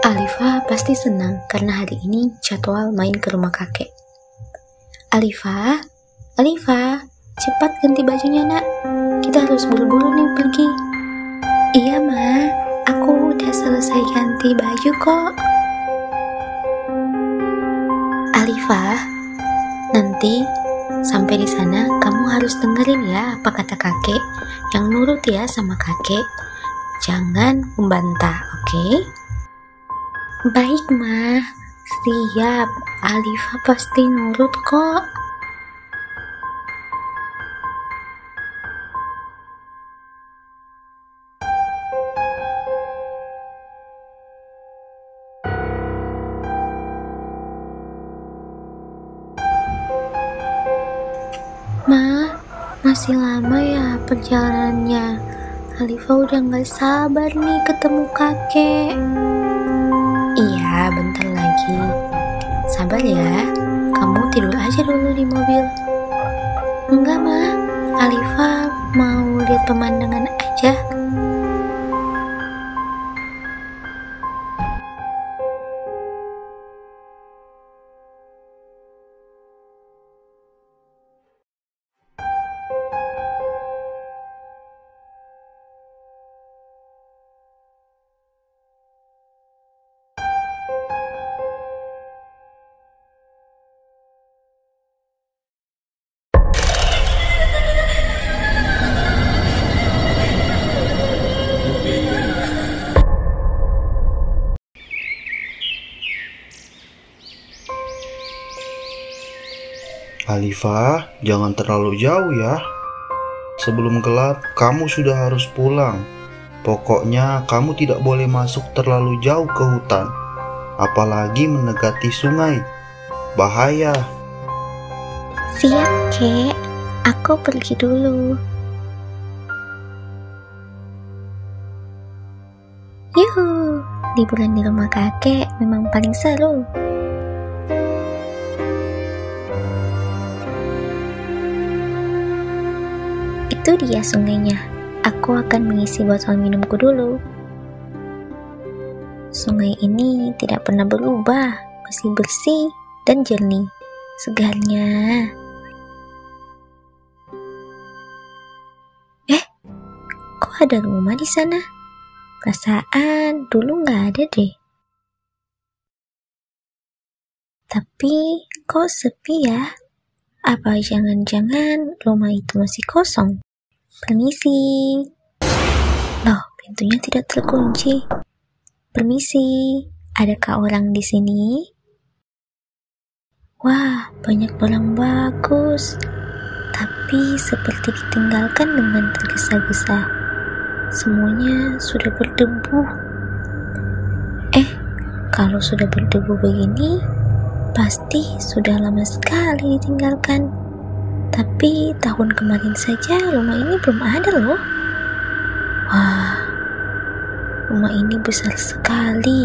Alifa pasti senang karena hari ini jadwal main ke rumah kakek. Alifa, cepat ganti bajunya nak. Kita harus buru-buru nih pergi. Iya ma, aku udah selesai ganti baju kok. Alifa, nanti sampai di sana kamu harus dengerin ya apa kata kakek. Yang nurut ya sama kakek. Jangan membantah, oke? Baik ma, siap. Alifa pasti nurut kok. Ma, masih lama ya perjalanannya. Alifa udah gak sabar nih ketemu kakek. Iya, bentar lagi. Sabar ya, kamu tidur aja dulu di mobil. Enggak ma, Alifa mau lihat pemandangan aja. Alifa, jangan terlalu jauh ya. Sebelum gelap, kamu sudah harus pulang. Pokoknya kamu tidak boleh masuk terlalu jauh ke hutan, apalagi mendekati sungai. Bahaya. Siap kek, aku pergi dulu. Yuhu, liburan di rumah kakek memang paling seru. Itu dia sungainya. Aku akan mengisi botol minumku dulu. Sungai ini tidak pernah berubah, masih bersih dan jernih. Segarnya. Kok ada rumah di sana? Perasaan dulu nggak ada deh. Tapi kok sepi ya? Apa jangan-jangan rumah itu masih kosong? Permisi. Loh, pintunya tidak terkunci. Permisi, adakah orang di sini? Wah, banyak barang bagus. Tapi seperti ditinggalkan dengan tergesa-gesa. Semuanya sudah berdebu. Kalau sudah berdebu begini, pasti sudah lama sekali ditinggalkan. Tapi tahun kemarin saja rumah ini belum ada loh. Wah, rumah ini besar sekali.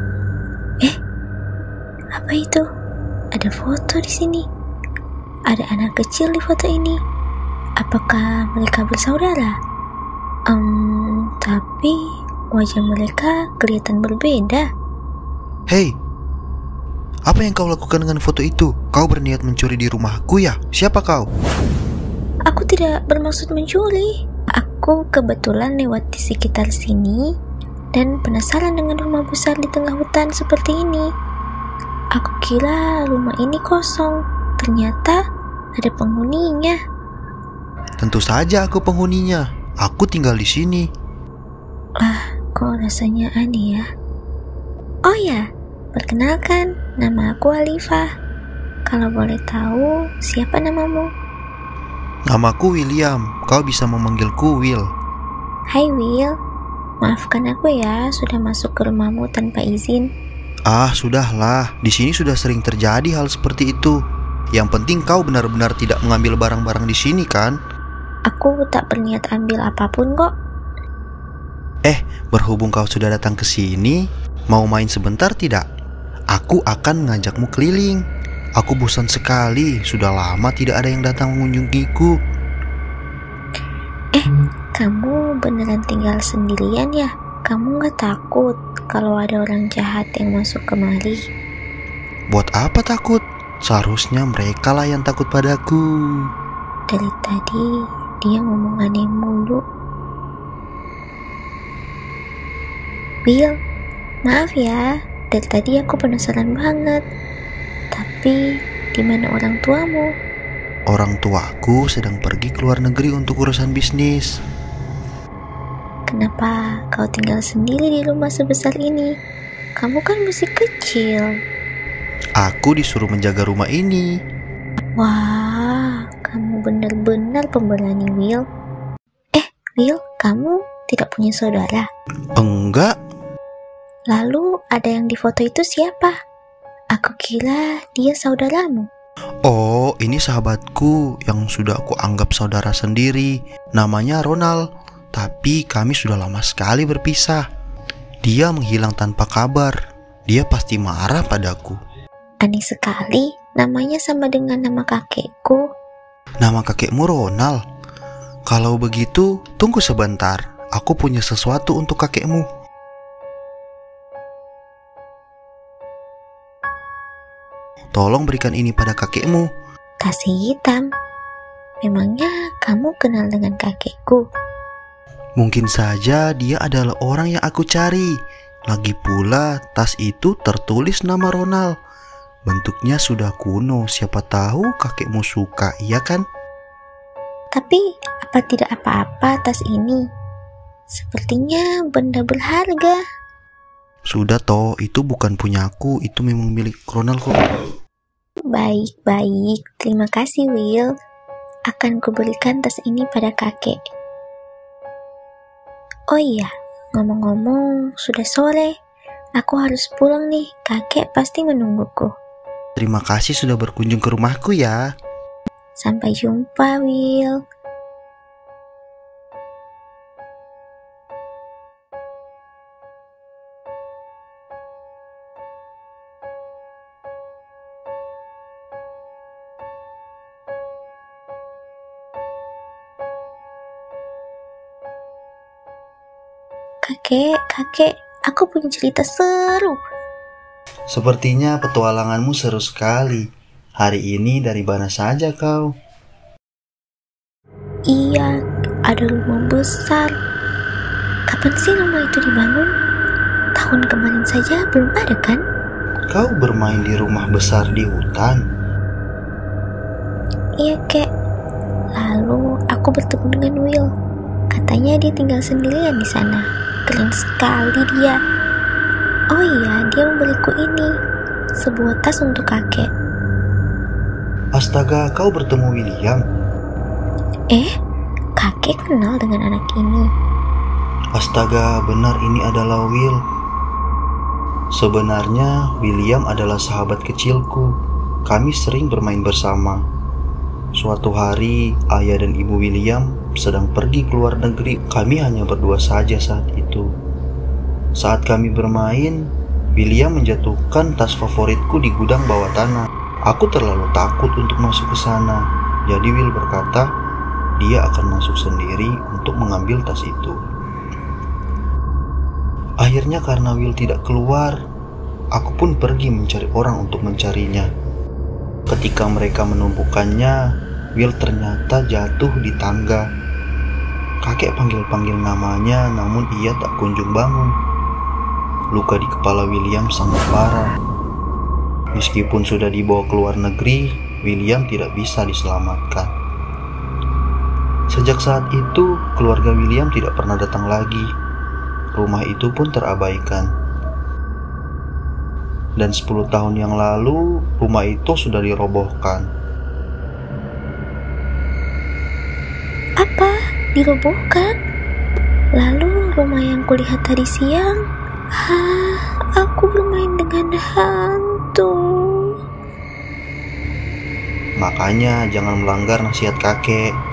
Apa itu? Ada foto di sini. Ada anak kecil di foto ini. Apakah mereka bersaudara? Tapi wajah mereka kelihatan berbeda. Hei, apa yang kau lakukan dengan foto itu? Kau berniat mencuri di rumahku ya? Siapa kau? Aku tidak bermaksud mencuri. Aku kebetulan lewat di sekitar sini dan penasaran dengan rumah besar di tengah hutan seperti ini. Aku kira rumah ini kosong. Ternyata ada penghuninya. Tentu saja aku penghuninya. Aku tinggal di sini. Kok rasanya aneh ya? Oh ya, perkenalkan, nama aku Alifa. Kalau boleh tahu, siapa namamu? Namaku William. Kau bisa memanggilku Will. Hai Will, maafkan aku ya sudah masuk ke rumahmu tanpa izin. Sudahlah. Di sini sudah sering terjadi hal seperti itu. Yang penting kau benar-benar tidak mengambil barang-barang di sini kan? Aku tak berniat ambil apapun kok. Berhubung kau sudah datang ke sini, mau main sebentar tidak? Aku akan mengajakmu keliling. Aku bosan sekali, sudah lama tidak ada yang datang mengunjungiku. Kamu beneran tinggal sendirian ya? kamu gak takut kalau ada orang jahat yang masuk kemari? Buat apa takut? Seharusnya mereka lah yang takut padaku. Dari tadi dia ngomong aneh mulu. Will, maaf ya, dari tadi aku penasaran banget. Tapi di mana orang tuamu? Orang tuaku sedang pergi ke luar negeri untuk urusan bisnis. Kenapa kau tinggal sendiri di rumah sebesar ini? Kamu kan masih kecil. Aku disuruh menjaga rumah ini. Wah, kamu benar-benar pemberani, Will. Will, kamu tidak punya saudara? Enggak. Lalu ada yang di foto itu siapa? Aku kira dia saudaramu. Oh, ini sahabatku yang sudah aku anggap saudara sendiri. Namanya Ronald. Tapi kami sudah lama sekali berpisah. Dia menghilang tanpa kabar. Dia pasti marah padaku. Aneh sekali, namanya sama dengan nama kakekku. Nama kakekmu Ronald? Kalau begitu, tunggu sebentar. Aku punya sesuatu untuk kakekmu. Tolong berikan ini pada kakekmu. Kasih hitam. Memangnya kamu kenal dengan kakekku? Mungkin saja dia adalah orang yang aku cari. Lagi pula tas itu tertulis nama Ronald. Bentuknya sudah kuno, siapa tahu kakekmu suka, iya kan? Tapi apa tidak apa-apa tas ini? Sepertinya benda berharga. Sudah toh, itu bukan punyaku, itu memang milik Ronald kok. Baik, terima kasih Will. Akan kuberikan tas ini pada kakek. Oh iya, ngomong-ngomong, sudah sore. Aku harus pulang nih, kakek pasti menungguku. Terima kasih sudah berkunjung ke rumahku ya. Sampai jumpa, Will. Kakek, aku punya cerita seru. Sepertinya petualanganmu seru sekali. Hari ini dari mana saja kau? Iya, ada rumah besar. Kapan sih rumah itu dibangun? Tahun kemarin saja belum ada kan? Kau bermain di rumah besar di hutan? Iya, Kek. Lalu aku bertemu dengan Will. Katanya dia tinggal sendirian di sana. Keren sekali dia. Oh iya, dia memberiku ini, sebuah tas untuk kakek. Astaga, kau bertemu William? Kakek kenal dengan anak ini. Astaga, benar ini adalah Will. Sebenarnya William adalah sahabat kecilku. Kami sering bermain bersama. Suatu hari, ayah dan ibu William sedang pergi ke luar negeri. Kami hanya berdua saja saat itu. Saat kami bermain, William menjatuhkan tas favoritku di gudang bawah tanah. Aku terlalu takut untuk masuk ke sana. Jadi Will berkata, dia akan masuk sendiri untuk mengambil tas itu. Akhirnya karena Will tidak keluar, aku pun pergi mencari orang untuk mencarinya. Ketika mereka menumpukannya, Will ternyata jatuh di tangga. Kakek panggil-panggil namanya, namun ia tak kunjung bangun. Luka di kepala William sangat parah. Meskipun sudah dibawa ke luar negeri, William tidak bisa diselamatkan. Sejak saat itu, keluarga William tidak pernah datang lagi. Rumah itu pun terabaikan. Dan 10 tahun yang lalu, rumah itu sudah dirobohkan. Apa? Dirobohkan? Lalu rumah yang kulihat tadi siang? Aku bermain dengan hantu. Makanya jangan melanggar nasihat kakek.